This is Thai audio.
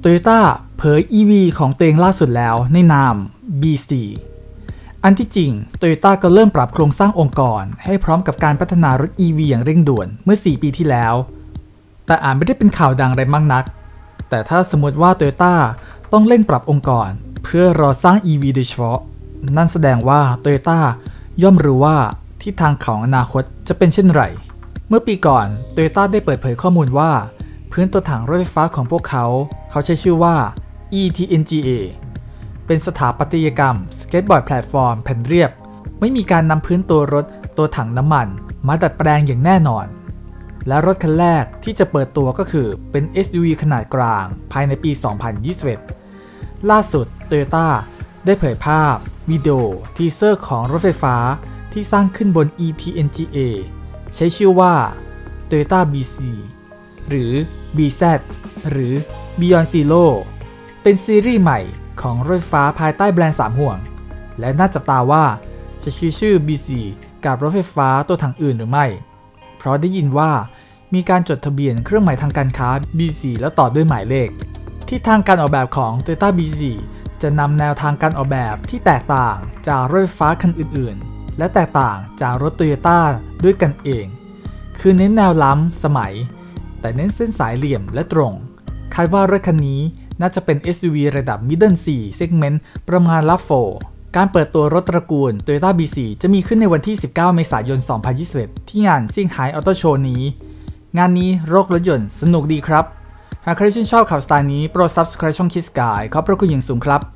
Toyota เผย EV ของตัวเองล่าสุดแล้วในนาม BC อันที่จริง Toyota ก็เริ่มปรับโครงสร้างองค์กรให้พร้อมกับการพัฒนารถ EV อย่างเร่งด่วนเมื่อ 4 ปีที่แล้วแต่อาจไม่ได้เป็นข่าวดังอะไรมากนักแต่ถ้าสมมติว่า Toyota ต้องเร่งปรับองค์กรเพื่อรอสร้าง EV โดยเฉพาะนั่นแสดงว่า Toyota ย่อมรู้ว่าทิศทางของอนาคตจะเป็นเช่นไรเมื่อปีก่อน Toyota ได้เปิดเผยข้อมูลว่าพื้นตัวถังรถไฟฟ้าของพวกเขาใช้ชื่อว่า ETNGA เป็นสถาปัตยกรรมสเก็ตบอร์ดแพลตฟอร์มแผ่นเรียบไม่มีการนำพื้นตัวรถตัวถังน้ำมันมาดัดแปลงอย่างแน่นอนและรถคันแรกที่จะเปิดตัวก็คือเป็น SUV ขนาดกลางภายในปี 2021 ล่าสุด Toyota ได้เผยภาพวิดีโอทีเซอร์ของรถไฟฟ้าที่สร้างขึ้นบน ETNGA ใช้ชื่อว่า Toyota BC หรือ BZ หรือ Beyond Zero เป็นซีรีส์ใหม่ของรถไฟฟ้าภายใต้แบรนด์3ห่วงและน่าจับตาว่าจะชื่อ BC กับรถไฟฟ้าตัวถังอื่นหรือไม่เพราะได้ยินว่ามีการจดทะเบียนเครื่องหมายทางการค้า BC แล้วต่อด้วยหมายเลขที่ทางการออกแบบของ Toyota BC จะนำแนวทางการออกแบบที่แตกต่างจากรถไฟฟ้าคันอื่นๆและแตกต่างจากรถ Toyota ด้วยกันเองคือเน้นแนวล้ำสมัยแต่เน้นเส้นสายเหลี่ยมและตรงคาดว่ารถคันนี้น่าจะเป็น SUV ระดับ Middle C Segment ประมาณRAV4การเปิดตัวรถตระกูล Toyota BC จะมีขึ้นในวันที่ 19 เมษายน 2021 ที่งานเซี่ยงไฮ้ออโต้โชว์นี้งานนี้โลกรถยนต์สนุกดีครับหากใครชื่นชอบข่าวสไตล์นี้โปรด Subscribe ช่อง Kiss Guy ขอบพระคุณอย่างสูงครับ